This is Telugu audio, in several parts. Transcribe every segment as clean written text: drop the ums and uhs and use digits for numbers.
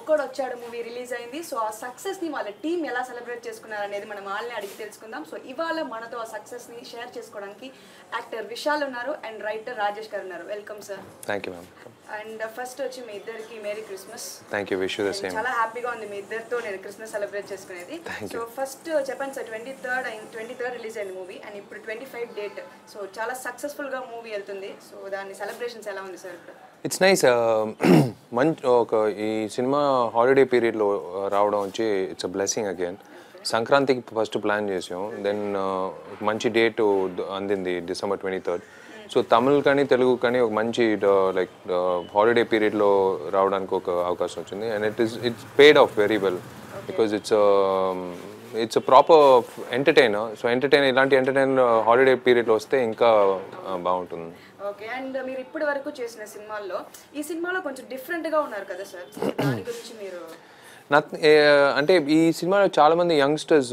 ఒక్కడు వచ్చాడు మూవీ రిలీజ్ అయింది. సో ఆ సక్సెస్ ని వాళ్ళ టీం ఎలా సెలబ్రేట్ చేసుకున్నారు అనేది మనం వాళ్ళని అడిగి తెలుసుకుందాం. సో ఇవాళ మనతో ఆ సక్సెస్ ని షేర్ చేసుకోవడానికి యాక్టర్ విశాల్ ఉన్నారు అండ్ రైటర్ రాజేష్ గారు ఉన్నారు. Welcome sir. Thank you ma'am. And first వచ్చి మీ ఇద్దరికి merry Christmas. Thank you. Wish you the same. చాలా హ్యాపీగా ఉంది మీ ఇద్దరితో నేను క్రిస్మస్ సెలబ్రేట్ చేసుకునేది. సో ఫస్ట్ చెప్పండి సార్, 23rd రిలీజ్ అయింది మూవీ అండ్ ఇప్పుడు 25 డేట్. సో చాలా సక్సెస్ఫుల్ గా మూవీ వెళ్తుంది. సో దాని సెలబ్రేషన్స్ ఎలా ఉంది సార్ ఇప్పుడు? It's nice. మంచి ఒక ఈ సినిమా హాలిడే పీరియడ్లో రావడం వచ్చి ఇట్స్ అ బ్లెస్సింగ్ అగైన్. సంక్రాంతికి ఫస్ట్ ప్లాన్ చేసాం, దెన్ మంచి డేట్ అందింది December 23rd. సో తమిళ్ కానీ తెలుగు కానీ ఒక మంచి లైక్ హాలిడే పీరియడ్లో రావడానికి ఒక అవకాశం వచ్చింది and it's paid off very well because it's a proper entertainer. So ఇలాంటి ఎంటర్టైనర్ హాలిడే పీరియడ్లో వస్తే ఇంకా బాగుంటుంది. ఓకే. అండ్ మీరు ఇప్పటి వరకు చేసిన సినిమాల్లో ఈ సినిమాలో కొంచెం డిఫరెంట్గా ఉన్నారు కదా సార్, దాని గురించి మీరు? అంటే ఈ సినిమాలో చాలామంది యంగ్స్టర్స్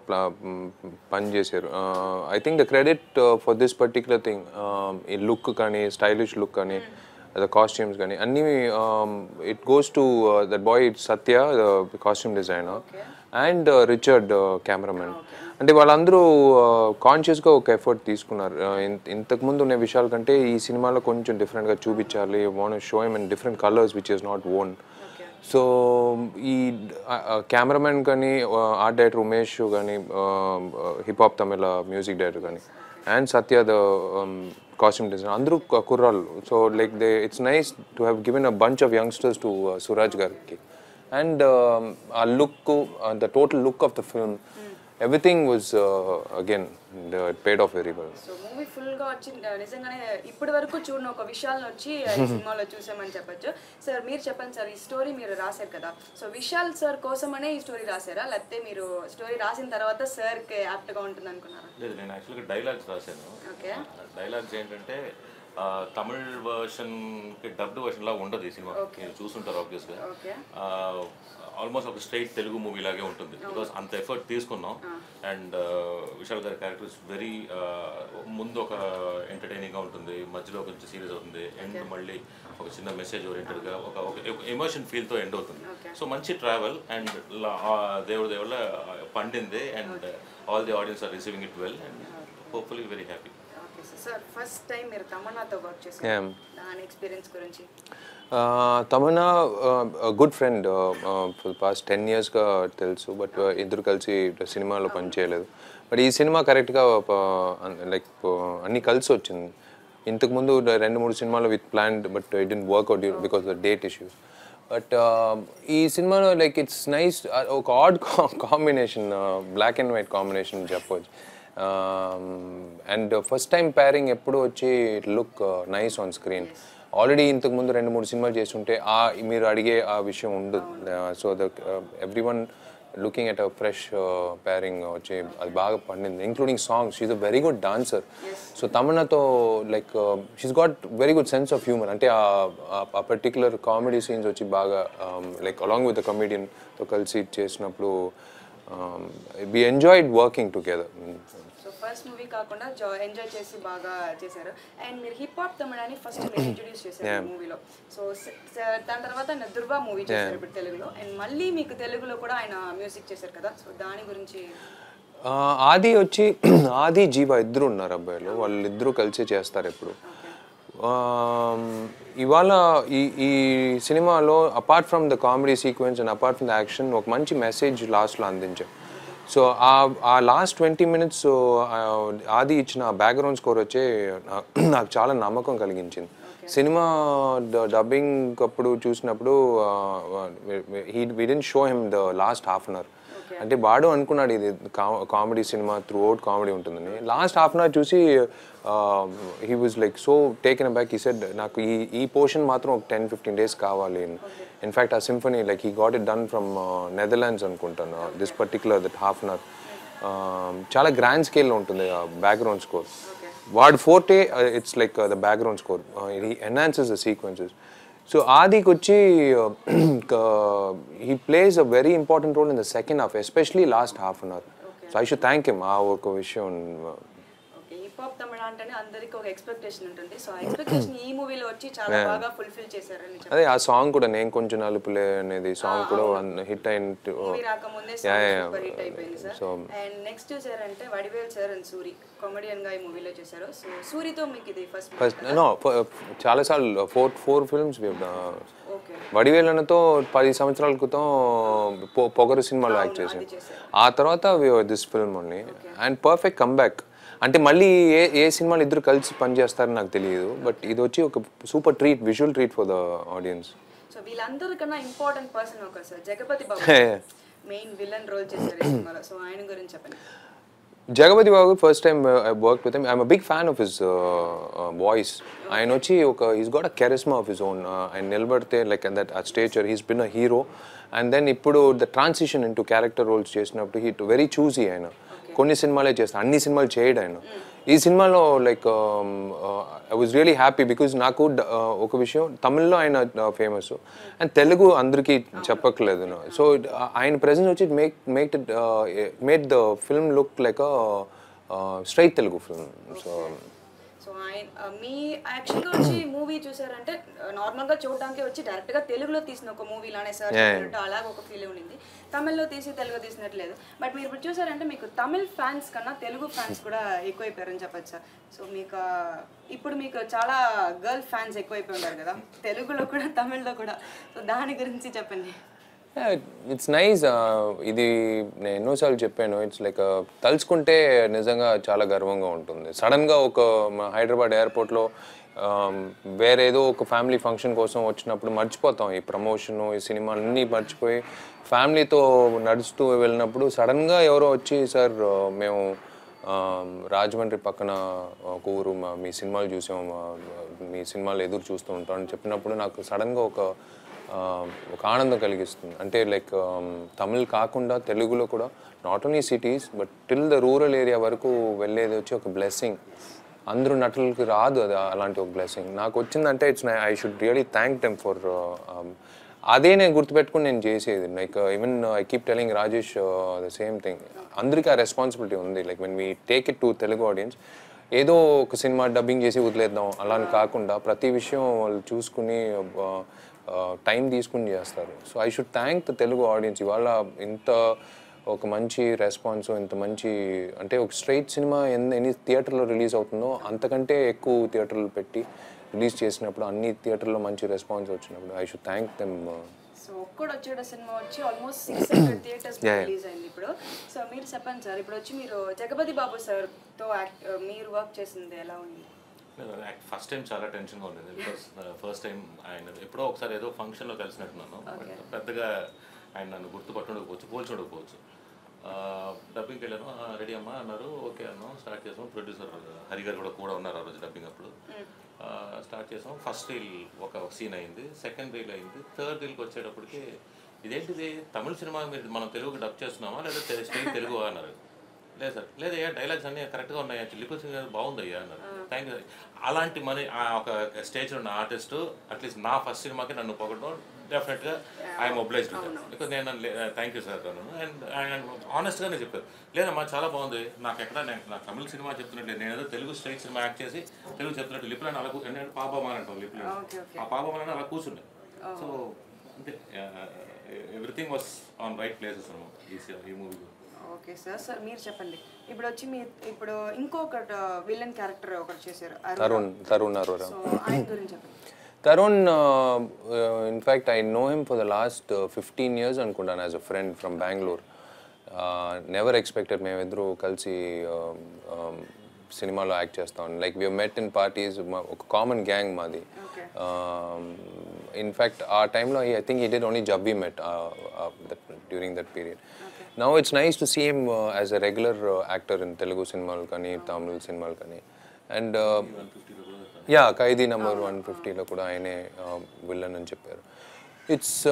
పనిచేశారు. I think the credit for this particular thing, ఈ లుక్ కానీ స్టైలిష్ లుక్ కానీ ద కాస్ట్యూమ్స్ కానీ అన్నీ it goes to that boy Satya, the costume designer, and Richard cameraman. అంటే వాళ్ళందరూ కాన్షియస్గా ఒక ఎఫర్ట్ తీసుకున్నారు. ఇంతకుముందు ఉన్న విషయాల కంటే ఈ సినిమాలో కొంచెం డిఫరెంట్గా చూపించాలి, want show him in different colours which is not own. So ఈ కెమెరామెన్ కానీ ఆర్ట్ డైరెక్టర్ ఉమేష్ కానీ hip hop Tamizha music director కానీ and Satya the costume designer అందరూ కుర్రాళ్ళు. So like it's nice to have given a bunch of youngsters to Suraj గారికి. అండ్ ఆ look, the total look of the film, everything was again it paid off very well. So movie full గా వచ్చి నిజంగానే ఇప్పటి వరకు చూడని ఒక విషయాలను వచ్చి ఈ సినిమాలో చూసామని చెప్పొచ్చు. సార్ మీరు చెప్పండి సార్, ఈ స్టోరీ మీరు రాశారు కదా, సో విశాల్ సార్ కోసమనే ఈ స్టోరీ రాశారా, లేకపోతే మీరు స్టోరీ రాసిన తర్వాత సార్ కి యాప్ట్ గా ఉంటుంది అనుకున్నారా? లేదు, నేను యాక్చువల్గా డైలాగ్స్ రాశాను. ఓకే. డైలాగ్స్ ఏంటంటే తమిళ్ వర్షన్కి డబ్డ్ వర్షన్ లాగా ఉండదు ఈ సినిమా. మీరు చూస్తుంటారు ఆబ్వియస్గా. ఆల్మోస్ట్ ఒక స్ట్రైట్ తెలుగు మూవీ లాగే ఉంటుంది బికాస్ అంత ఎఫర్ట్ తీసుకున్నాం. అండ్ విశాల్ గారి క్యారెక్టర్ ఇస్ వెరీ, ముందు ఒక ఎంటర్టైనింగ్గా ఉంటుంది, మధ్యలో కొంచెం సీరియస్ అవుతుంది, ఎండ్ మళ్ళీ ఒక చిన్న మెసేజ్ ఓరియంటెడ్గా ఒక ఎమోషన్ ఫీల్తో ఎండ్ అవుతుంది. సో మంచి ట్రావెల్ అండ్ దేవుడి వల్ల పండింది and all the audience are receiving it well and hopefully very happy. Sir first time మీరు తమన్నాతో వర్క్ చేశారు, దాని ఎక్స్పీరియన్స్ గురించి? Tamannaah good friend, for past 10 yearsగా తెలుసు, బట్ ఇద్దరు కలిసి సినిమాలో పనిచేయలేదు. బట్ ఈ సినిమా కరెక్ట్గా లైక్ అన్నీ కలిసి వచ్చింది. ఇంతకుముందు 2-3 సినిమాలు with planned, but it didn't work out because of date issues. But ఈ సినిమాలో లైక్ ఇట్స్ నైస్, ఒక odd combination, black and white combination చెప్పవచ్చు. అండ్ ఫస్ట్ టైం పేరింగ్ ఎప్పుడు వచ్చి look nice on screen. Already ఇంతకుముందు 2-3 సినిమాలు చేస్తుంటే మీరు అడిగే ఆ విషయం ఉండదు. So everyone looking at a fresh pairing వచ్చి అది బాగా పండింది, including songs. She's a very good dancer. So తమన్నాతో like she's got very good sense of humour. అంటే ఆ పర్టిక్యులర్ కామెడీ సీన్స్ వచ్చి బాగా లైక్ అలాంగ్ విత్ ద కమెడియన్తో కలిసి చేసినప్పుడు we enjoyed working together. So first movie కాకుండా ఎంజాయ్ చేసి బాగా చేశారు. అండ్ మీరు హిప్ హాప్ తమిళని ఫస్ట్ మీరు ఇంట్రొడ్యూస్ చేశారు మూవీలో. సో దాని తర్వాత ఆయన దుర్గా మూవీ చేశారు ఇప్పుడు తెలుగులో, అండ్ మళ్ళీ మీకు తెలుగులో కూడా ఆయన మ్యూజిక్ చేశారు కదా, సో దాని గురించి? ఆది వచ్చి ఆది జీవ ఇద్దరు ఉన్నారు అబ్బాయిలు, వాళ్ళిద్దరూ కలిసి చేస్తారు ఎప్పుడు. ఇవాళ ఈ సినిమాలో apart from the comedy sequence and apart from the action ఒక మంచి మెసేజ్ లాస్ట్లో అందించాం. సో ఆ లాస్ట్ 20 minutes ఆది ఇచ్చిన బ్యాక్గ్రౌండ్ స్కోర్ వచ్చి నాకు చాలా నమ్మకం కలిగించింది. సినిమా డబ్బింగ్ అప్పుడు చూసినప్పుడు we didn't show him the last half an hour. అంటే వాడు అనుకున్నాడు ఇది comedy cinema, throughout comedy ఉంటుందని. లాస్ట్ హాఫ్ అన్ అవర్ చూసి he was like so taken aback. He said నాకు ఈ పోర్షన్ మాత్రం ఒక 10-15 days కావాలి. ఇన్ఫ్యాక్ట్ ఆ symphony like he got it done from Netherlands అనుకుంటాను. This particular that half an hour చాలా గ్రాండ్ స్కేల్లో ఉంటుంది ఆ బ్యాక్గ్రౌండ్ స్కోర్. వాడు forte it's like the background score, he enhances the sequences. So ఆదికి వచ్చి he plays a very important role in the second half, especially last half an hour. So I should thank him. ఆ ఒక విషయం. హిప్ హాప్ తమిళ అంటేనే అందరికి ఒక ఎక్స్పెక్టేషన్ ఉంటుంది. సో ఆ ఎక్స్పెక్టేషన్ ఈ మూవీలో వచ్చి చాలా బాగా ఫుల్ఫిల్ చేశారని చెప్పారు. అదే ఆ సాంగ్ కూడా నేను కొంచెం నలుపులే అనేది సాంగ్ కూడా హిట్ అయింది. మూవీ రాకముందే సూపర్ హిట్ అయిపోయింది సార్. అండ్ నెక్స్ట్ చూసారంటే Vadivel sir and Soori comedian గా ఈ మూవీలో చేశారు. సో సూరితో మీకు ఇది ఫస్ట్ నో చాలా సార్లు ఫోర్ ఫిల్మ్స్ వడివేలనతో 10 సంవత్సరాల క్రితం పొగరు సినిమాలో యాక్ట్ చేశాను. ఆ తర్వాత this film only and perfect comeback. అంటే మళ్ళీ ఏ సినిమాలు ఇద్దరు కలిసి పనిచేస్తారని నాకు తెలియదు, బట్ ఇది వచ్చి ఒక super treat, visual treat for the audience. So వీళ్ళందరికన్నా ఇంపార్టెంట్ పర్సన్ ఒకరు sir, Jagapathi Babu main villain role చేశారు ఈ సినిమాలో. సో ఆయన గురించి చెప్పండి. Jagapati Babu, first time I worked with him. I'm a big fan of his voice. ఆయన వచ్చి he's got a charisma of his own. ఆయన నిలబడితే like at that stature, he's been a hero. And then ఇప్పుడు the transition into character roles చేసినప్పుడు he very choosy ఆయన. కొన్ని సినిమాలే చేస్తాడు, అన్ని సినిమాలు చేయడు ఆయన. ఈ సినిమాలో like I was really happy because నాకు ఒక విషయం, తమిళ్లో ఆయన ఫేమస్ అండ్ తెలుగు అందరికీ చెప్పట్లేదు. సో ఆయన ప్రెజెన్స్ వచ్చి made the film look like straight Telugu film. So ఆయన మీ యాక్చువల్గా వచ్చి మూవీ చూసారంటే నార్మల్గా చూడడానికి వచ్చి డైరెక్ట్గా తెలుగులో తీసిన ఒక మూవీ లానే సార్ అలాగే ఒక ఫీల్ ఉండింది. తమిళ్లో తీసి తెలుగు తీసినట్లేదు. బట్ మీరు ఇప్పుడు చూసారంటే మీకు తమిళ్ ఫ్యాన్స్ కన్నా తెలుగు ఫ్యాన్స్ కూడా ఎక్కువైపోయారని చెప్పచ్చు సార్. సో మీకు ఇప్పుడు మీకు చాలా గర్ల్ ఫ్యాన్స్ ఎక్కువైపోయి ఉన్నారు కదా, తెలుగులో కూడా తమిళ్లో కూడా. సో దాని గురించి చెప్పండి. It's nice. ఇది నేను ఎన్నోసార్లు చెప్పాను, ఇట్స్ లైక్ తలుచుకుంటే నిజంగా చాలా గర్వంగా ఉంటుంది. సడన్గా ఒక హైదరాబాద్ ఎయిర్పోర్ట్లో వేరేదో ఒక ఫ్యామిలీ ఫంక్షన్ కోసం వచ్చినప్పుడు మర్చిపోతాం ఈ ప్రమోషన్, ఈ సినిమా అన్నీ మర్చిపోయి ఫ్యామిలీతో నడుస్తూ వెళ్ళినప్పుడు సడన్గా ఎవరో వచ్చి, సార్ మేము రాజమండ్రి పక్కన ఒక ఊరు, మీ సినిమాలు చూసాము, మీ సినిమాలు ఎదురు చూస్తూ ఉంటాం అని చెప్పినప్పుడు నాకు సడన్గా ఒక ఆనందం కలిగిస్తుంది. అంటే లైక్ తమిళ్ కాకుండా తెలుగులో కూడా not only cities but till the rural area వరకు వెళ్ళేది వచ్చి ఒక బ్లెస్సింగ్. అందరూ నటులకి రాదు అది, అలాంటి ఒక బ్లెస్సింగ్ నాకు వచ్చిందంటే it's I should really thank them for. అదే నేను గుర్తుపెట్టుకుని నేను చేసేది. Like even I keep telling Rajesh the same thing. అందరికీ ఆ రెస్పాన్సిబిలిటీ ఉంది. Like when we take it to Telugu audience, ఏదో ఒక సినిమా డబ్బింగ్ చేసి వదిలేద్దాం అలా కాకుండా ప్రతి విషయం వాళ్ళు చూసుకుని టైం తీసుకుని చేస్తారు. So I should thank the Telugu audience. ఇవాళ ఇంత ఒక మంచి రెస్పాన్స్, ఇంత మంచి, అంటే ఒక స్ట్రైట్ సినిమా ఎన్ని థియేటర్లో రిలీజ్ అవుతుందో అంతకంటే ఎక్కువ థియేటర్లు పెట్టి రిలీజ్ చేసినప్పుడు, అన్ని థియేటర్లో మంచి రెస్పాన్స్ వచ్చినప్పుడు I should thank them. So Okkadu వచ్చేట సినిమా వచ్చి ఆల్మోస్ట్ 600 థియేటర్స్ రిలీజ్ అయింది ఇప్పుడు. సో మీరు చెప్పండి సార్, ఇప్పుడు వచ్చి మీరు జగపతి బాబు సార్తో మీరు వర్క్ చేసింది ఎలా ఉంది? ఫస్ట్ టైం చాలా టెన్షన్గా ఉండేది. బికాస్ ఫస్ట్ టైం ఆయన ఎప్పుడో ఒకసారి ఏదో ఫంక్షన్లో కలిసినట్టున్నాను. పెద్దగా ఆయన నన్ను గుర్తుపట్టుండకపోవచ్చు, పోల్చుండకపోవచ్చు. డబ్బింగ్కి వెళ్ళాను, రెడీ అమ్మా అన్నారు, ఓకే అన్నాం, స్టార్ట్ చేసాం. ప్రొడ్యూసర్ హరి గారు కూడా ఉన్నారు ఆ రోజు డబ్బింగ్ అప్పుడు. స్టార్ట్ చేసాం. ఫస్ట్ రీల్ ఒక సీన్ అయింది, సెకండ్ రీల్ అయింది, థర్డ్ రీల్కి వచ్చేటప్పటికి ఇదేంటిది తమిళ సినిమా మీరు మనం తెలుగుకి డబ్ చేస్తున్నామా లేదా స్టేట్ తెలుగు అన్నారు. లేదు సార్, లేదయ్యా డైలాగ్స్ అన్నీ కరెక్ట్గా ఉన్నాయా, లిపిక్స్ బాగుందయ్యా అన్నారు. Thank you. అలాంటి ఒక స్టేజ్లో ఉన్న ఆర్టిస్ట్ అట్లీస్ట్ నా ఫస్ట్ సినిమాకి నన్ను పొగడడం డెఫినెట్గా ఐఎమ్ ఒబ్లైజ్డ్ బికాజ్ నేను థ్యాంక్ యూ సార్ అన్నాను. అండ్ ఆనెస్ట్గానే చెప్పారు, లేదమ్మా చాలా బాగుంది, నాకు ఎక్కడ నాకు తమిళ సినిమా చెప్తున్నట్లేదు, నేను ఏదో తెలుగు స్ట్రైట్ సినిమా యాక్ట్ చేసి తెలుగు చెప్తున్నట్టు లిపులను అలా పాపమాన్ అంటాం, లిపులను ఆ పాపమాన్ అలా కూర్చుండే. సో అంటే everything was on right places అన్నమాట ఈ మూవీలో. Okay sir. సార్ మీరు చెప్పండి, ఇప్పుడు వచ్చి మీరు ఇప్పుడు ఇంకొకటి విలన్ క్యారెక్టర్ ఒకటి చేశారు, తరుణ్ అరోరా. సో ఆయన గురించి చెప్పండి. Tarun, in fact, I know him for the last 15 years అనుకుంటాను as a friend from Bangalore. Never expected మేమిద్దరు కలిసి సినిమాలో యాక్ట్ చేస్తాం. Like we met in parties, ఒక కామన్ గ్యాంగ్ మాది. ఇన్ఫ్యాక్ట్ ఆ టైంలో I think he did only జబ్బీ met during that period. Now it's nice to see him as a regular actor in Telugu సినిమాలు కానీ తమిళ సినిమాలు కానీ. అండ్ ఖైదీ నెంబర్ 150లో కూడా ఆయనే విలన్ అని చెప్పారు. ఇట్స్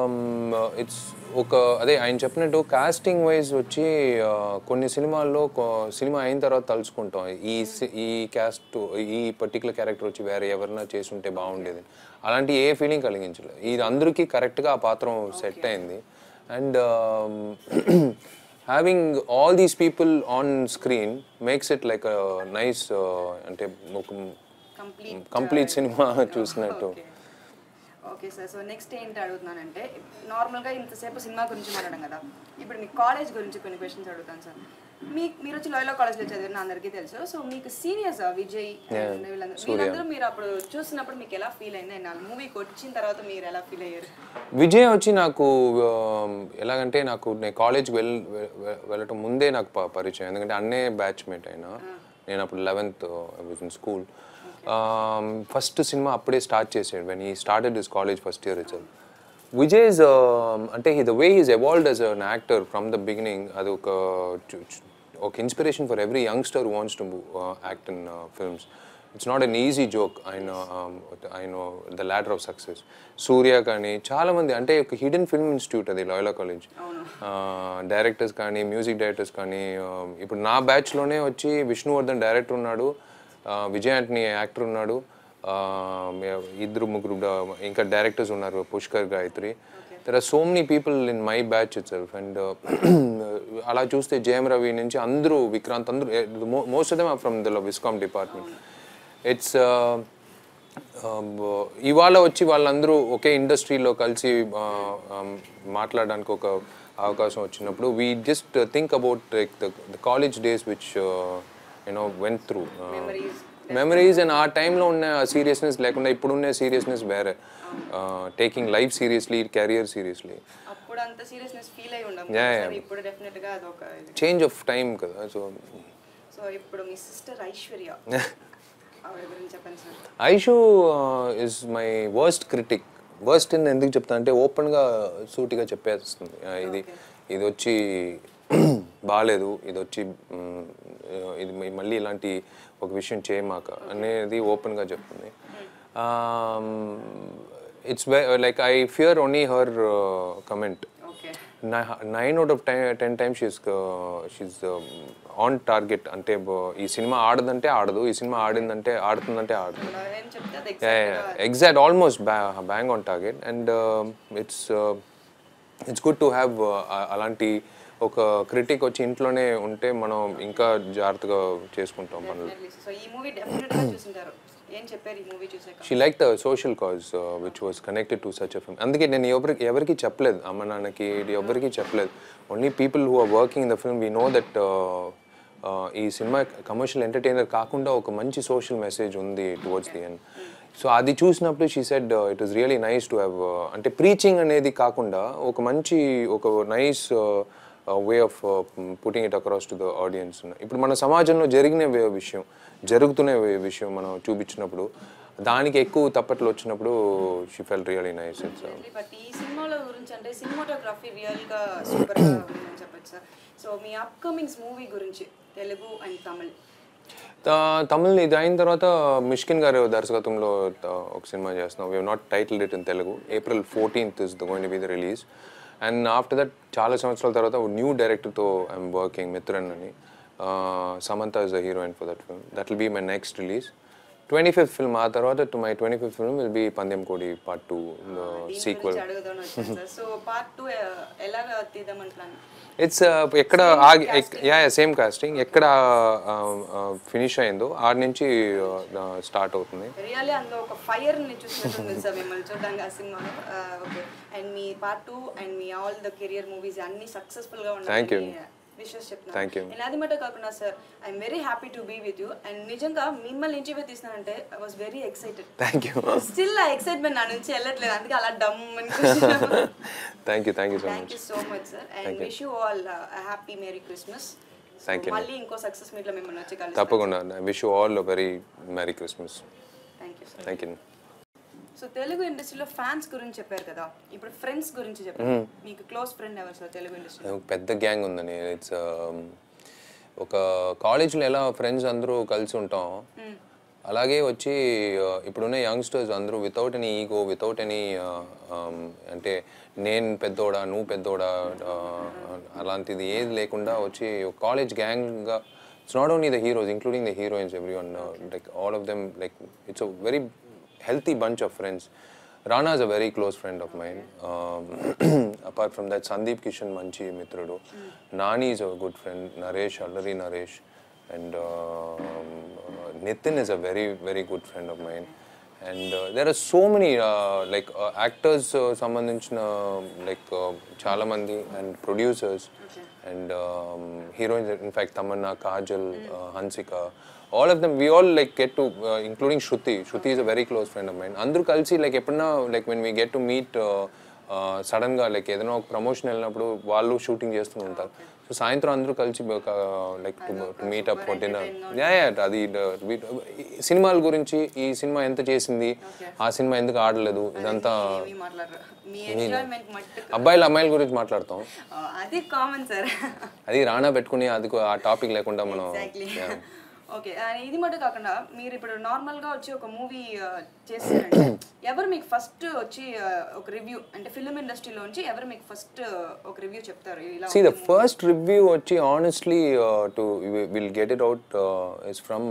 ఒక అదే ఆయన చెప్పినట్టు కాస్టింగ్ వైజ్ వచ్చి కొన్ని సినిమాల్లో సినిమా అయిన తర్వాత తలుచుకుంటాం ఈ క్యాస్ట్, ఈ పర్టికులర్ క్యారెక్టర్ వచ్చి వేరే ఎవరైనా చేసుంటే బాగుండేది, అలాంటి ఏ ఫీలింగ్ కలిగించలేదు. ఇది అందరికీ కరెక్ట్గా ఆ పాత్ర సెట్ అయింది. And having all these people on screen makes it like a nice అంటే కంప్లీట్ సినిమా చూసినట్టు. ఓకే సార్, సో నెక్స్ట్ ఏంటి అడుగుతున్నానంటే, నార్మల్గా ఇంతసేపు సినిమా గురించి మాట్లాడడం కదా, ఇప్పుడు మీ కాలేజ్ గురించి కొన్ని క్వశ్చన్స్ అడుగుతాను సార్. మీరు వచ్చి లోయలో కాలేజ్లో చదివారు అందరికీ తెలుసు. సో మీకు సీనియర్స్ విజయ్ వీళ్ళందరూ మీరు అప్పుడు చూసినప్పుడు మీకు ఎలా ఫీల్ అయింది, అండ్ మూవీకి వచ్చిన తర్వాత మీరు ఎలా ఫీల్ అయ్యారు? విజయ్ వచ్చి నాకు ఎలాగంటే నేను కాలేజ్కి వెళ్ళటం ముందే నాకు పరిచయం, ఎందుకంటే అన్నే బ్యాచ్మేట్ అయినా. నేను అప్పుడు 11th ఇన్ స్కూల్. ఫస్ట్ సినిమా అప్పుడే స్టార్ట్ చేసాడు when he started his college first year itself. Vijay is అంటే the way he's evolved as an actor from the beginning, అది ఒక inspiration for every youngster who wants to act in films. It's not an easy joke. I know the ladder of success. Surya కానీ చాలామంది, అంటే ఒక హిడెన్ ఫిల్మ్ ఇన్స్టిట్యూట్ అది లోయలా కాలేజ్. డైరెక్టర్స్ కానీ మ్యూజిక్ డైరెక్టర్స్ కానీ, ఇప్పుడు నా బ్యాచ్లోనే వచ్చి విష్ణువర్ధన్ డైరెక్టర్ ఉన్నాడు, విజయ్ ఆంటనీ యాక్టర్ ఉన్నాడు, ఇద్దరు ముగ్గురు ఇంకా డైరెక్టర్స్ ఉన్నారు, Pushkar Gayathri. There are so many people in my batch itself. And అలా చూస్తే జయం రవి నుంచి అందరూ, విక్రాంత్, అందరూ, most of them are from the viscom department. It's ఇవాళ వచ్చి వాళ్ళందరూ ఒకే ఇండస్ట్రీలో కలిసి మాట్లాడడానికి ఒక అవకాశం వచ్చినప్పుడు we just think about like the college days which went through memories, and ఆ టైంలో ఉన్న సీరియస్నెస్ లేకుండా ఇప్పుడున్న సీరియస్నెస్ వేరే. Taking life seriously, career seriously. అప్పుడు అంత సీరియస్నెస్ ఫీల్ అయి ఉండం, ఇప్పుడు డెఫినెట్ గా అదొక చేంజ్ ఆఫ్ టైం కదా. సో ఇప్పుడు మీ సిస్టర్ ఐశ్వర్య ఆవిడ గురించి చెప్పండి sir. Aishu is my worst critic. Worst అని ఎందుకు చెప్తాను అంటే, ఓపెన్గా సూటిగా చెప్పేస్తుంది, ఇది వచ్చి బాగాలేదు, ఇది వచ్చి ఇది మళ్ళీ ఇలాంటి ఒక విషయం చేయమాక అనేది ఓపెన్గా చెప్తుంది. It's like I fear only her comment. 9 out of 10 times she's on target. అంటే ఈ సినిమా ఆడదంటే ఆడదు, ఈ సినిమా ఆడిందంటే ఆడుతుందంటే ఆడుతుంది. Exact, almost bang on target. And it's good to have అలాంటి ఒక క్రిటిక్ వచ్చి ఇంట్లోనే ఉంటే మనం ఇంకా జాగ్రత్తగా చేసుకుంటాం పనులు. She like the social cause which was connected to such a film. అందుకే నేను ఎవరికి చెప్పలేదు, అమ్మ నాన్నకి ఎవరికి చెప్పలేదు. Only people who are working in the film we know that ఈ సినిమా కమర్షియల్ ఎంటర్టైనర్ కాకుండా ఒక మంచి సోషల్ మెసేజ్ ఉంది టువర్డ్స్ ది ఎండ్. సో అది చూసినప్పుడు she said it was really nice to have, అంటే ప్రీచింగ్ అనేది కాకుండా ఒక మంచి ఒక nice way of putting it across to the audience. ఇప్పుడు మన సమాజంలో జరుగుతున్న విషయం మనం చూపించినప్పుడు దానికి ఎక్కువ తప్పట్లు వచ్చినప్పుడు she felt really nice. But ఈ సినిమాల గురించి అంటే సినిమాటోగ్రఫీ రియల్ గా సూపర్ గా ఉందని చెప్పొచ్చు సార్. సో మీ అప్కమింగ్స్ మూవీ గురించి తెలుగు అండ్ తమిళ్ ఇది అయిన తర్వాత మిష్కిన్ గారి దర్శకత్వంలో ఒక సినిమా చేస్తున్నాం. We have not titled it in Telugu. April 14th is going to be the release. And after that చాలా సంవత్సరాల తర్వాత న్యూ డైరెక్టర్తో ఐఎమ్ వర్కింగ్, మిత్రన్ అని. Samantha is the heroine for that film. That will be my next release. 25th film. ఆ తర్వాత to my 25th film will be Pandem Kodi Part 2 sequel. So Part 2 ఎలా తీద్దామని ప్లాన్? ఇట్స్ ఎక్కడ సేమ్ కాస్టింగ్, ఎక్కడ ఫినిష్ అయిందో ఆడ నుంచి స్టార్ట్ అవుతుంది. రియల్లీ అందులో ఒక ఫైర్ ని చూసినట్టుంది సార్ మిమ్మల్ని చూడడానికి ఆ సినిమాలో. ఓకే, అండ్ మీ Part 2 అండ్ మీ ఆల్ ద కెరియర్ మూవీస్ అన్ని సక్సెస్ఫుల్ గా ఉండాలని విషెస్ చెప్తున్నాను. అండ్ అది మాట కాకుండా sir, I'm very happy to be with you. And నిజంగా మిమ్మల్ని ఇంటర్వ్యూ తీసినానంటే I was very excited. Thank you. Still ఆ ఎక్సైట్మెంట్ నా నుంచి వెళ్ళట్లేదు, అందుకే అలా డమ్ అని. Thank you so much sir. And wish you all happy merry Christmas. మళ్ళీ ఇంకో సక్సెస్ మీట్ లో మిమ్మల్ని వచ్చి కలుస్తాను. తప్పకుండా. Wish you all very merry Christmas. Thank you. So Telugu ఇండస్ట్రీలో ఫ్యాన్స్ గురించి చెప్పారు కదా, ఇప్పుడు ఫ్రెండ్స్ గురించి చెప్పారు. మీకు క్లోజ్ ఫ్రెండ్ ఎవరు సార్ తెలుగు ఇండస్ట్రీలో? పెద్ద గ్యాంగ్ ఉందని. ఇట్స్ ఒక కాలేజ్లో ఎలా ఫ్రెండ్స్ అందరూ కలిసి ఉంటాం, అలాగే వచ్చి ఇప్పుడున్న యంగ్స్టర్స్ అందరూ without any ego, without any అంటే నేను పెద్దోడా నువ్వు పెద్దోడా అలాంటిది ఏది లేకుండా వచ్చి కాలేజ్ గ్యాంగ్గా. It's not only the heroes, including the heroines, every one, like all of them, like it's a very healthy bunch of friends. Rana is a very close friend of mine. Apart from that, Sandeep Kishan manchi mitrudu. Nani is a good friend. Naresh, Allari Naresh, and Nitin is a very, very good friend of mine. And there are so many actors, sambandhinchina chala mandi, and producers, and heroines. In fact, Tamanna, Kajal, Hansika. All of them, we all get to, including Shruti. Shruti is a very close friend of mine. Andru kalsi eppadna when we get to meet sudden ga edana ok promotion ellinappudu vallu shooting chestunu untaru. So సాయంత్రం అందరూ కలిసి to meet up for dinner. అది సినిమాల గురించి, ఈ సినిమా ఎంత చేసింది, ఆ సినిమా ఎందుకు ఆడలేదు, ఇదంతా అబ్బాయిల అమ్మాయిల గురించి మాట్లాడతాం. అది కామన్ సార్. అది రానా పెట్టుకుని అది ఆ టాపిక్ లేకుండా మనం. ఓకే, ఇది మటు కాకుండా మీరు ఇప్పుడు నార్మల్గా వచ్చి ఒక మూవీ చేస్తారంటే ఎవరు మీకు ఫస్ట్ వచ్చి ఒక రివ్యూ, అంటే ఫిల్మ్ ఇండస్ట్రీలో నుంచి ఎవరు మీకు ఫస్ట్ ఒక రివ్యూ చెప్తారు? See, the first review వచ్చి honestly we'll get it out is from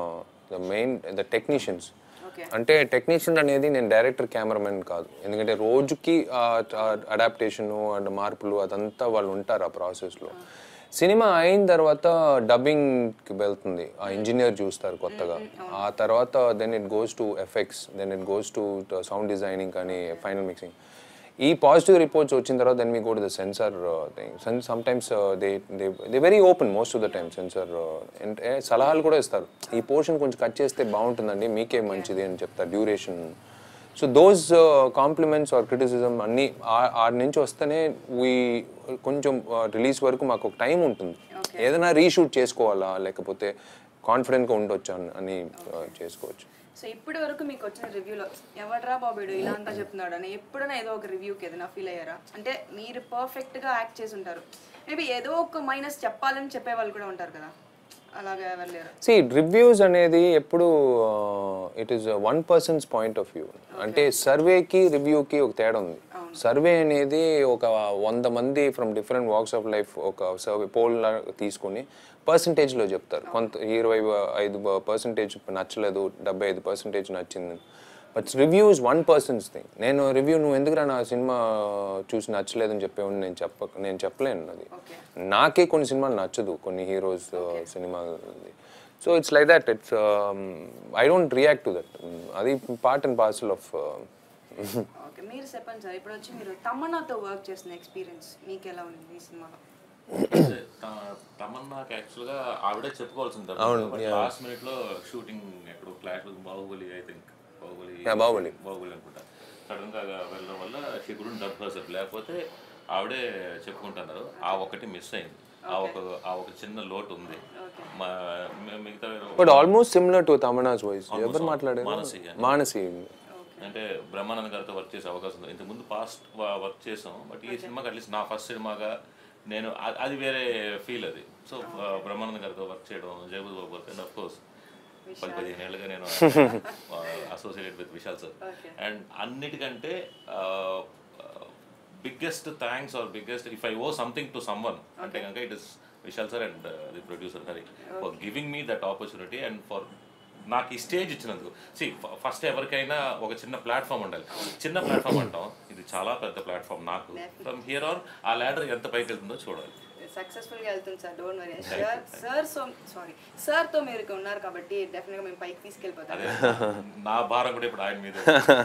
the technicians. అంటే టెక్నీషియన్ అనేది నేను డైరెక్టర్, కెమెరామెన్ కాదు. ఎందుకంటే రోజుకి అడాప్టేషను అండ్ మార్పులు అదంతా వాళ్ళు ఉంటారు ఆ ప్రాసెస్లో. సినిమా అయిన తర్వాత డబ్బింగ్కి వెళ్తుంది, ఆ ఇంజనీర్ చూస్తారు కొత్తగా. ఆ తర్వాత then it goes to effects, then it goes to sound designing కానీ ఫైనల్ మిక్సింగ్. ఈ పాజిటివ్ రిపోర్ట్స్ వచ్చిన తర్వాత then we go to the censor thing. Sometimes they very open most of the time. Censor సలహాలు కూడా ఇస్తారు, ఈ పోర్షన్ కొంచెం కట్ చేస్తే బాగుంటుందండి, మీకే మంచిది అని చెప్తారు, duration. So those compliments or criticism అన్నీ ఆడి నుంచి వస్తేనే కొంచెం రిలీజ్ వరకు మాకు ఒక టైం ఉంటుంది. ఏదైనా రీషూట్ చేసుకోవాలా, లేకపోతే కాన్ఫిడెంట్గా ఉండొచ్చు అని చేసుకోవచ్చు. సో ఇప్పటి వరకు మీకు వచ్చిన రివ్యూలో ఎవడ్రా బాబుడు ఇలా అంతా చెప్తున్నాడు అని ఎప్పుడైనా ఏదో ఒక రివ్యూకి ఏదైనా ఫీల్ అయ్యారా? అంటే మీరు పర్ఫెక్ట్గా యాక్ట్ చేసి ఉంటారు, మేబీ ఏదో ఒక మైనస్ చెప్పాలని చెప్పే వాళ్ళు కూడా ఉంటారు కదా, అలాగే ఎవరు లేరు? See, రివ్యూస్ అనేది ఎప్పుడు it is one person's point of view. అంటే సర్వేకి రివ్యూకి ఒక తేడా ఉంది. సర్వే అనేది ఒక 100 మంది from different walks of life ఒక సర్వే పోల్ తీసుకుని పర్సంటేజ్లో చెప్తారు. కొంత 25% నచ్చలేదు, 75% నచ్చింది. But review is one person's thing. నేను రివ్యూ నువ్వు ఎందుకురా నా సినిమా చూసి నచ్చలేదని చెప్పేవాడిని నేను చెప్పలేను. అది నాకే కొన్ని సినిమాలు నచ్చదు, కొన్ని హీరోస్ సినిమాలు. So it's like that. It's I don't react to that. అది part and parcel of. Okay, మీరు చెప్పండి సార్, ఇప్పుడు వచ్చి మీరు తమన్నాతో వర్క్ చేసిన ఎక్స్పీరియన్స్ మీకు ఎలా ఉంది ఈ సినిమాలో? తమన్నాకి యాక్చువల్గా ఆవిడే చెప్పుకోవాల్సింది. లాస్ట్ మినిట్లో షూటింగ్ ఎక్కడో flat Baahubali, I think Baahubali అనుకుంటా, సడన్గా వెళ్ళడం వల్ల షీ కుడెంట్ డబ్ హర్సెల్ఫ్. లేకపోతే ఆవిడే చెప్పుకుంటున్నారు ఆ ఒకటి మిస్ అయింది, ఆ ఒక చిన్న లోటు ఉంది. మిగతా but almost similar to Tamannaah's voice. ఎవరు మాట్లాడారు? మానసి. అంటే బ్రహ్మానంద గారితో వర్క్ చేసే అవకాశం ఉంది. ఇంతకుముందు పాస్ట్ వర్క్ చేసాం, బట్ ఈ సినిమాకి అట్లీస్ట్ నా ఫస్ట్ సినిమాగా నేను అది వేరే ఫీల్ అది. సో బ్రహ్మానంద గారితో వర్క్ చేయడం, జయబుద్ బాబు గారితో, అండ్ ఆఫ్ కోర్స్ 15 ఏళ్ళుగా నేను associated with Vishal sir. And అన్నిటికంటే biggest thanks or biggest if I owe something to someone అంటే కనుక it is Vishal sir and the producer Hari for giving me that opportunity and for నాకు ఈ స్టేజ్ ఇచ్చినందుకు. ఫస్ట్ ఎవరికైనా ఒక చిన్న ప్లాట్ఫామ్ ఉండాలి. చిన్న ప్లాట్ఫామ్ అంటాం, ఇది చాలా పెద్ద ప్లాట్ఫామ్. నాకు ఫ్రమ్ హియర్ ఆన్ ఆ ల్యాడర్ ఎంత పైకి వెళ్తుందో చూడాలి. సక్సెస్ఫుల్గా వెళ్తుంది సార్, డోంట్ వరీ. సార్తో మీరు ఉన్నారు కాబట్టి డెఫినెట్గా మేము పైకి తీసుకెళ్ళిపోతాం. నా భారం కూడా ఇప్పుడు ఆయన మీద.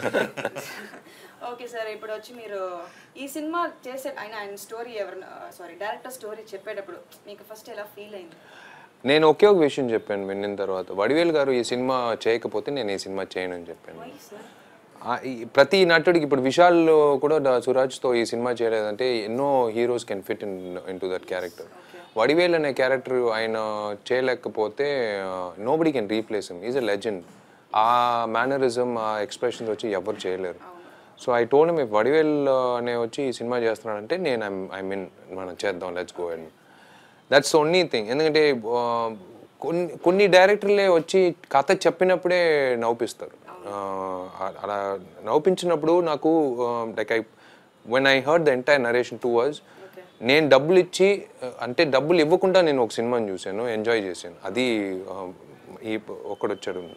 ఓకే సార్, ఇప్పుడు వచ్చి మీరు ఈ సినిమా చేసే ఆయన స్టోరీ డైరెక్టర్ స్టోరీ చెప్పేటప్పుడు మీకు ఫస్ట్ ఎలా ఫీల్ అయింది? నేను ఒకే ఒక విషయం చెప్పాను విన్న తర్వాత, వడివేల్ గారు ఈ సినిమా చేయకపోతే నేను ఈ సినిమా చేయను అని చెప్పాను. ప్రతి నటుడికి ఇప్పుడు విశాల్ కూడా సురాజ్తో ఈ సినిమా చేయలేదంటే ఎన్నో heroes can fit in to that character. Vadivel అనే క్యారెక్టర్ ఆయన చేయలేకపోతే nobody can replace him. Is a legend. ఆ మేనరిజం, ఆ ఎక్స్ప్రెషన్స్ వచ్చి ఎవరు చేయలేరు. So I told him, if Vadivel అనే వచ్చి ఈ సినిమా చేస్తున్నాడంటే నేను ఐ మీన్ మనం చేద్దాం, let's go and that's only thing. ఎందుకంటే కొన్ని డైరెక్టర్లే వచ్చి కథ చెప్పినప్పుడే నవ్విస్తారు. అలా నవ్వించినప్పుడు నాకు like when I heard the entire narration 2 hours, నేను డబ్బులు ఇచ్చి అంటే డబ్బులు ఇవ్వకుండా నేను ఒక సినిమాని చూశాను, ఎంజాయ్ చేశాను. అది ఈ ఒక్కడొచ్చాడు.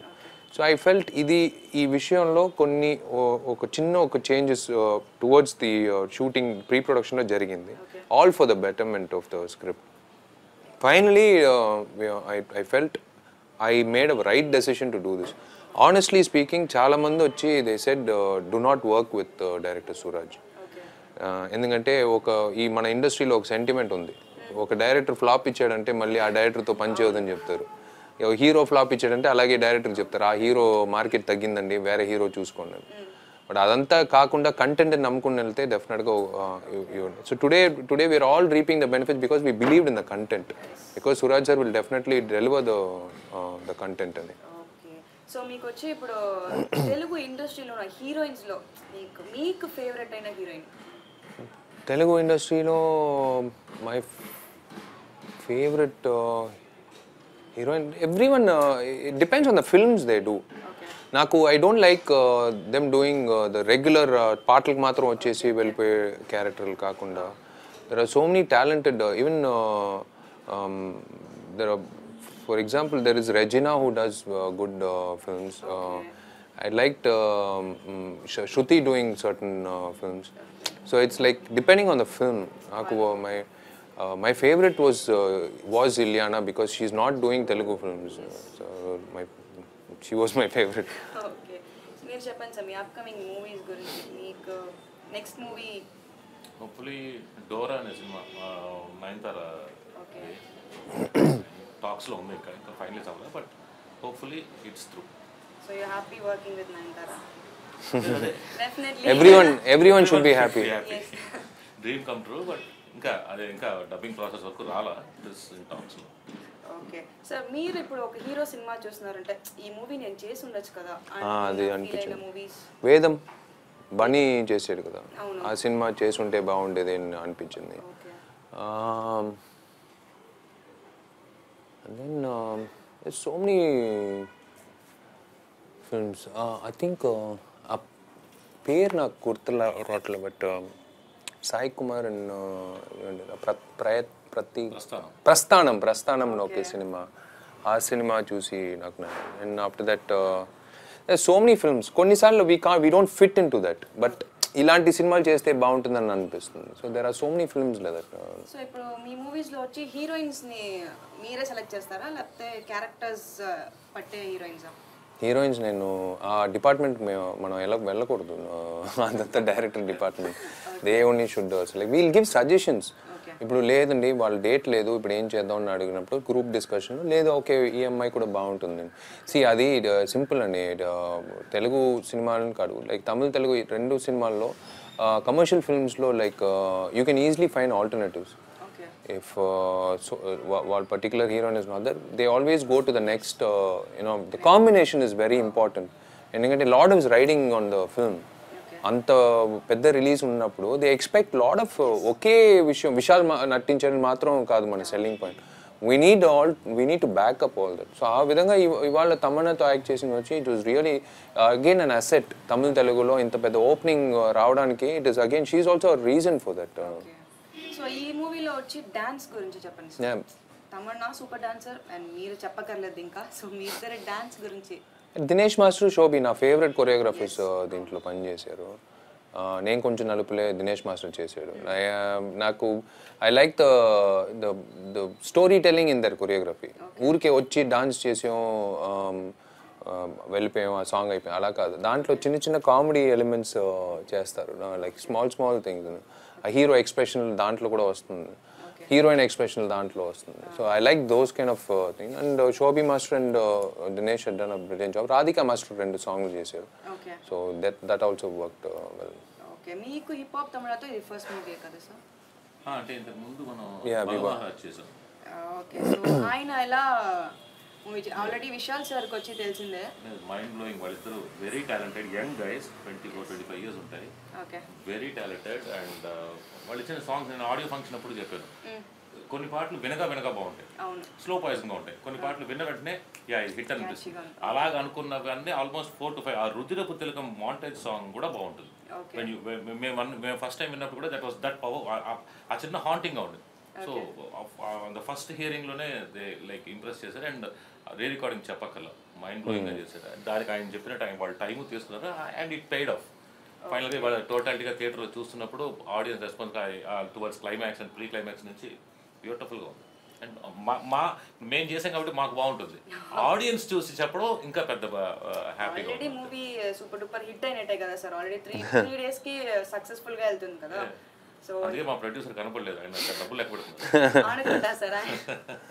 సో ఐ ఫెల్ట్ ఈ విషయంలో ఒక changes towards the shooting pre ప్రొడక్షన్లో జరిగింది, all for the betterment of the script. Finally I felt I made a right decision to do this. Honestly speaking, చాలా మంది వచ్చి they said do not work with director Suraj. ఎందుకంటే మన ఇండస్ట్రీలో ఒక సెంటిమెంట్ ఉంది, ఒక డైరెక్టర్ ఫ్లాప్ ఇచ్చాడంటే మళ్ళీ ఆ డైరెక్టర్తో పని చేయొద్దని చెప్తారు. హీరో ఫ్లాప్ ఇచ్చాడంటే అలాగే డైరెక్టర్కి చెప్తారు, ఆ హీరో మార్కెట్ తగ్గిందండి వేరే హీరో చూసుకోండి. బట్ అదంతా కాకుండా కంటెంట్ నమ్ముకుని వెళ్తే డెఫినెట్గా. So today we're all reaping the benefits because we believed in the content, because Suraj sir will definitely deliver the content అని. సో మీకు వచ్చి ఇప్పుడు తెలుగు ఇండస్ట్రీలో ఉన్న హీరోయిన్స్లో మీకు ఫేవరెట్ అయిన హీరోయిన్? తెలుగు ఇండస్ట్రీలో my favourite heroine, everyone, it depends on the films they do. నాకు I don't like them doing the regular పాటలకు మాత్రం వచ్చేసి వెళ్ళిపోయే క్యారెక్టర్లు కాకుండా, there are so many talented, even there are, for example, there is Regina who does good films. I liked Shruti doing certain films. So it's like depending on the film. My favorite was Ilyana because she's not doing Telugu films. So she was my favorite. Okay. మీరు చెప్పండి సార్ మీ అప్కమింగ్ మూవీస్ గురించి. మీకు నెక్స్ట్ మూవీ హోప్ఫుల్లీ డోరా అనే సినిమా నయనతార టాక్స్లో ఉంది, ఇంకా ఫైనలైజ్ అవ్వలేదు, but hopefully it's through. So you happy working with Nayanthara? Definitely everyone should be happy. Dream come true, but ఇంకా డబ్బింగ్ ప్రాసెస్ వరకు రాలా, it's in talks. Okay sir, మీరు ఇప్పుడు ఒక హీరో సినిమా చూస్తున్నారంటే ఈ మూవీ నేను చేసి ఉండొచ్చు కదా అది అనిపించింది. వేదం బన్నీ చేసాడు కదా, ఆ సినిమా చేసి ఉంటే బాగుండేది అని అనిపించింది. And then there's so many films. I think a pair na kurtla rotla, but Sai Kumar and Prasthanam okay cinema. Our cinema చూసి నాకు, and after that there's so many films. కొన్నిసార్లు we don't fit into that, but ఇలాంటి సినిమాలు చేస్తే బాగుంటుందని అనిపిస్తుంది. So there are so many films like that. So ఇప్పుడు మీ మూవీస్లో వచ్చి హీరోయిన్స్ని మీరే సెలెక్ట్ చేస్తారా లేకపోతే క్యారెక్టర్స్ పట్టే హీరోయిన్సా? హీరోయిన్స్ నేను ఆ డిపార్ట్మెంట్ మనం వెళ్ళకూడదు, అదంతా director department. They only should select, we'll give suggestions. ఇప్పుడు లేదండి వాళ్ళ డేట్ లేదు ఇప్పుడు ఏం చేద్దాం అని అడిగినప్పుడు గ్రూప్ డిస్కషన్ లేదు, ఓకే ఈ అమ్మాయి కూడా బాగుంటుంది. అది సింపుల్ అండి. తెలుగు సినిమాలను కాదు, లైక్ తమిళ తెలుగు రెండు సినిమాల్లో కమర్షియల్ ఫిల్మ్స్లో like you can easily find alternatives. If వాళ్ళ particular heroine is not there, they always go to the next, the combination is very important. ఎందుకంటే lot is riding on the film. అంత పెద్ద రిలీజ్ ఉన్నప్పుడు దే ఎక్స్పెక్ట్ లాట్ ఆఫ్ ఒకే విషయాలు నటించడం మాత్రం కాదు మన selling point. We need to backup all that. So ఆ విధంగా ఇవాళ తమన్నాతో యాక్ట్ చేసింది వచ్చి it was really again an asset. తమిళ తెలుగులో ఇంత పెద్ద ఓపెనింగ్ రావడానికి it is again she is also reason for that. So ఈ మూవీలో వచ్చి డాన్స్ గురించి చెప్పండి. తమన్నా సూపర్ డాన్సర్ అండ్ మీరు చెప్పకర్లేదు ఇంకా. సో మీ ఇద్దరు డాన్స్ గురించి. దినేష్ మాస్టర్, శోభి నా ఫేవరెట్ కొరియోగ్రఫర్స్ దీంట్లో పనిచేశారు. నేను కొంచెం నలుపులే, దినేష్ మాస్టర్ చేశాడు. నాకు I like the story telling in their choreography. ఊరికే వచ్చి డాన్స్ చేసాం వెళ్ళిపోయాం ఆ సాంగ్ అయిపోయాం అలా కాదు, దాంట్లో చిన్న చిన్న కామెడీ ఎలిమెంట్స్ చేస్తారు. లైక్ స్మాల్ థింగ్స్, ఆ హీరో ఎక్స్ప్రెషన్ దాంట్లో కూడా వస్తుంది, హీరోయిన్ ఎక్స్ప్రెషన్ దాంట్లో వస్తుంది. So I like those kind of thing. And Shobi master and Dinesh had done a brilliant job. Radhika master 2 సాంగ్లు చేశారు. So that also worked well. Okay, మీకు హిప్ హాప్ తమిళతో ఇది ఫస్ట్ మూవీ కదా సార్? అంటే ఇంతకు ముందు మనం చేసాం. ఓకే, సో ఆయన ఎలా మూవీ ఆల్రెడీ విశాల్ సార్కి వచ్చి తెలిసిందే. Mind blowing. వాళ్ళిద్దరు very talented young guys, 24-25 years ఉంటాయి. Okay, very talented. అండ్ వాళ్ళు ఇచ్చిన సాంగ్స్ నేను ఆడియో ఫంక్షన్ అప్పుడు చెప్పాను, కొన్ని పాటలు వినగా బాగుంటాయి, స్లో పాయిజన్గా ఉంటాయి. కొన్ని పాటలు విన్న వెంటనే ఇది హిట్ అనిపిస్తుంది. అలాగ అనుకున్నవన్నీ ఆల్మోస్ట్ 4 to 5. ఆ రుద్రపు తిలకం మాంటేజ్ సాంగ్ కూడా బాగుంటుంది. మేము ఫస్ట్ టైం విన్నప్పుడు కూడా దట్ వాస్ దట్ పవర్. ఆ చిన్న హాంటింగ్గా ఉండేది. సో ద ఫస్ట్ హియరింగ్లోనే దే లైక్ ఇంప్రెస్ చేశారు. అండ్ రీ రికార్డింగ్ చెప్పక్కర్లా, మైండ్ బ్లోయింగ్గా చేశారు. దానికి ఆయన చెప్పిన టైం వాళ్ళు టైం తీసుకున్నారు అండ్ ఇట్ పెయిడ్ ఆఫ్. ఫైనల్గా వాళ్ళ టోటాలిటీగా థియేటర్లో చూస్తున్నప్పుడు audience response towards climax and pre climax నుంచి బ్యూటిఫుల్గా ఉంది. అండ్ మేము చేసాం కాబట్టి మాకు బాగుంటుంది. ఆడియన్స్ చూసి చెప్పడం ఇంకా పెద్ద హ్యాపీగా. Already movie super duper hit అయినట్టే కదా సార్, ఆల్రెడీ 3 డేస్కి సక్సెస్ఫుల్గా వెళ్తుంది కదా. సో అందుకే మా ప్రొడ్యూసర్ కనపడలేదు, ఆయన డబ్బులు లేకపోతుంది అనుకుంటా సార్.